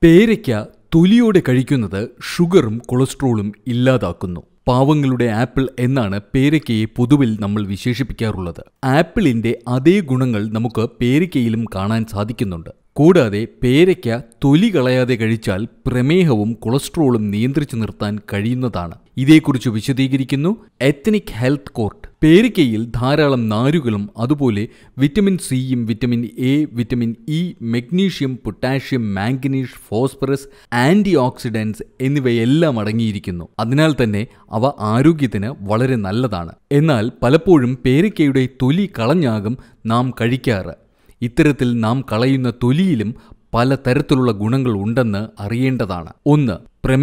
പേരയ്ക്ക തൊലിയോടെ കഴിക്കുന്നത് ഷുഗറും കൊളസ്ട്രോളും ഇല്ലാതാക്കുന്നു. പാവങ്ങളുടെ ആപ്പിൾ എന്നാണ് പേരയ്ക്കയെ പൊതുവിൽ നമ്മൾ വിശേഷിപ്പിക്കാറുള്ളത്. ആപ്പിളിന്റെ അതേ ഗുണങ്ങൾ നമുക്ക് പേരയ്ക്കയിലും കാണാൻ സാധിക്കുന്നുണ്ട്. കൂടാതെ പേരയ്ക്ക തൊലി കളയാതെ കഴിച്ചാൽ പ്രമേഹവും കൊളസ്ട്രോളും നിയന്ത്രിച്ചു നിർത്താൻ കഴിയുന്നതാണ്. ഇതേക്കുറിച്ച് വിശദീകരിക്കുന്നു എത്നിക് ഹെൽത്ത് കോർട്ട്. പേരയ്ക്കയിൽ ധാരാളം നാരുകളും അതുപോലെ വിറ്റമിൻ സിയും vitamin A, vitamin E, magnesium, potassium, manganese, phosphorus, antioxidants എന്നിവയെല്ലാം അടങ്ങിയിരിക്കുന്നു. അതിനാൽ തന്നെ അവ ആരോഗ്യത്തിന് വളരെ നല്ലതാണ്. എന്നാൽ പലപ്പോഴും പേരയ്ക്കയുടെ തൊലി കളഞ്ഞാകും നാം കഴിക്കാറ്. ഇത്തരത്തിൽ നാം കളയുന്ന തൊലിയിലും പല തരത്തിലുള്ള ഗുണങ്ങൾ ഉണ്ടെന്ന് അറിയേണ്ടതാണ്. 1.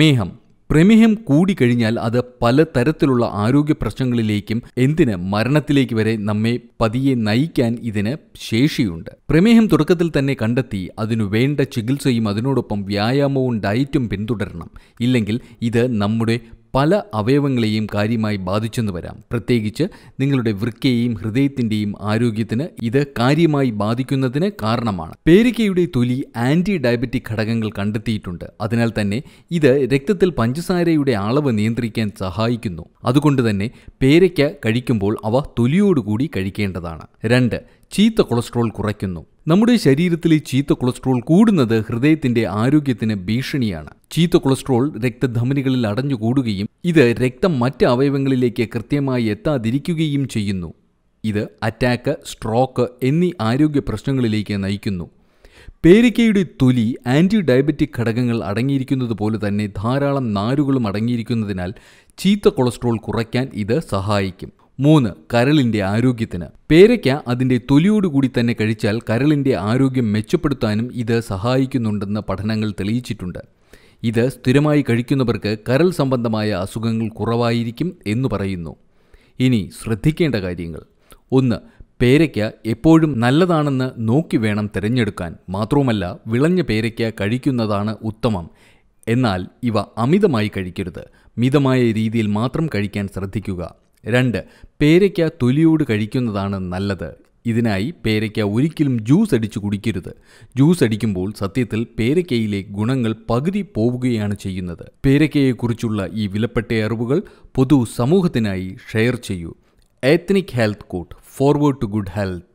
പ്രമേഹം കൂടിക്കഴിഞ്ഞാൽ അത് പല തരത്തിലുള്ള ആരോഗ്യ പ്രശ്നങ്ങളിലേക്കും എന്തിന് മരണത്തിലേക്ക് വരെ നമ്മെ പതിയെ നയിക്കാൻ ഇതിന് ശേഷിയുണ്ട്. പ്രമേഹം തുടക്കത്തിൽ തന്നെ കണ്ടെത്തി അതിനു വേണ്ട ചികിത്സയും അതിനോടൊപ്പം വ്യായാമവും ഡയറ്റും പിന്തുടരണം. ഇല്ലെങ്കിൽ ഇത് നമ്മുടെ പല അവയവങ്ങളെയും കാര്യമായി ബാധിച്ചെന്ന് വരാം. പ്രത്യേകിച്ച് നിങ്ങളുടെ വൃക്കയെയും ഹൃദയത്തിൻ്റെയും ആരോഗ്യത്തിന് ഇത് കാര്യമായി ബാധിക്കുന്നതിന് കാരണമാണ്. പേരയ്ക്കയുടെ തൊലി ആന്റി ഡയബറ്റിക് ഘടകങ്ങൾ കണ്ടെത്തിയിട്ടുണ്ട്. അതിനാൽ തന്നെ ഇത് രക്തത്തിൽ പഞ്ചസാരയുടെ അളവ് നിയന്ത്രിക്കാൻ സഹായിക്കുന്നു. അതുകൊണ്ട് തന്നെ പേരയ്ക്ക കഴിക്കുമ്പോൾ അവ തൊലിയോടുകൂടി കഴിക്കേണ്ടതാണ്. 2. ചീത്ത കൊളസ്ട്രോൾ കുറയ്ക്കുന്നു. നമ്മുടെ ശരീരത്തിലെ ചീത്ത കൊളസ്ട്രോൾ കൂടുന്നത് ഹൃദയത്തിന്റെ ആരോഗ്യത്തിന് ഭീഷണിയാണ്. ചീത്ത കൊളസ്ട്രോൾ രക്തധമനികളിൽ അടഞ്ഞുകൂടുകയും ഇത് രക്തം മറ്റ് അവയവങ്ങളിലേക്ക് കൃത്യമായി എത്താതിരിക്കുകയും ചെയ്യുന്നു. ഇത് അറ്റാക്ക്, സ്ട്രോക്ക് എന്നീ ആരോഗ്യ പ്രശ്നങ്ങളിലേക്ക് നയിക്കുന്നു. പേരയ്ക്കയുടെ തൊലി ആന്റി ഡയബറ്റിക് ഘടകങ്ങൾ അടങ്ങിയിരിക്കുന്നത് പോലെ തന്നെ ധാരാളം നാരുകളും അടങ്ങിയിരിക്കുന്നതിനാൽ ചീത്ത കൊളസ്ട്രോൾ കുറയ്ക്കാൻ ഇത് സഹായിക്കും. 3. കരളിന്റെ ആരോഗ്യത്തിന്. പേരയ്ക്ക അതിന്റെ തൊലിയോടുകൂടി തന്നെ കഴിച്ചാൽ കരളിന്റെ ആരോഗ്യം മെച്ചപ്പെടുത്താനും ഇത് സഹായിക്കുന്നുണ്ടെന്ന് പഠനങ്ങൾ തെളിയിച്ചിട്ടുണ്ട്. ഇത് സ്ഥിരമായി കഴിക്കുന്നവർക്ക് കരൾ സംബന്ധമായ അസുഖങ്ങൾ കുറവായിരിക്കും എന്ന് പറയുന്നു. ഇനി ശ്രദ്ധിക്കേണ്ട കാര്യങ്ങൾ. 1. പേരയ്ക്ക എപ്പോഴും നല്ലതാണെന്ന് നോക്കി വേണം തിരഞ്ഞെടുക്കാൻ. മാത്രവുമല്ല, വിളഞ്ഞ പേരയ്ക്ക കഴിക്കുന്നതാണ് ഉത്തമം. എന്നാൽ ഇവ അമിതമായി കഴിക്കരുത്. മിതമായ രീതിയിൽ മാത്രം കഴിക്കാൻ ശ്രദ്ധിക്കുക. 2. പേരയ്ക്ക തൊലിയോട് കഴിക്കുന്നതാണ് നല്ലത്. ഇതിനായി പേരയ്ക്ക ഒരിക്കലും ജ്യൂസ് അടിച്ചു കുടിക്കരുത്. ജ്യൂസ് അടിക്കുമ്പോൾ സത്യത്തിൽ പേരയ്ക്കയിലെ ഗുണങ്ങൾ പകുതി പോവുകയാണ് ചെയ്യുന്നത്. പേരയ്ക്കയെക്കുറിച്ചുള്ള ഈ വിലപ്പെട്ട അറിവുകൾ പൊതു സമൂഹത്തിനായി ഷെയർ ചെയ്യൂ. Ethnic Health Court, forward to good health.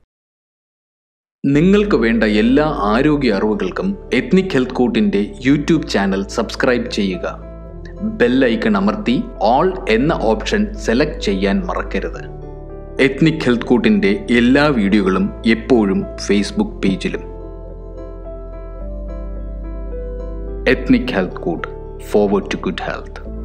നിങ്ങൾക്ക് വേണ്ട എല്ലാ ആരോഗ്യ അറിവുകൾക്കും എത്നിക് ഹെൽത്ത് കോട്ടിന്റെ യൂട്യൂബ് ചാനൽ സബ്സ്ക്രൈബ് ചെയ്യുക. ബെൽ ഐക്കൺ അമർത്തി ഓൾ എന്ന ഓപ്ഷൻ സെലക്ട് ചെയ്യാൻ മറക്കരുത്. എത്നിക് ഹെൽത്ത് കോട്ടിന്റെ എല്ലാ വീഡിയോകളും എപ്പോഴും ഫേസ്ബുക്ക് പേജിലും. Ethnic Health Court, forward to good health.